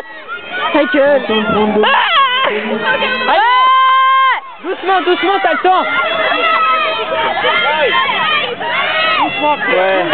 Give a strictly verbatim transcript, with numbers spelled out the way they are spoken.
Ta gueule. Ah allez. Doucement, doucement, t'as le temps. Doucement. Ouais.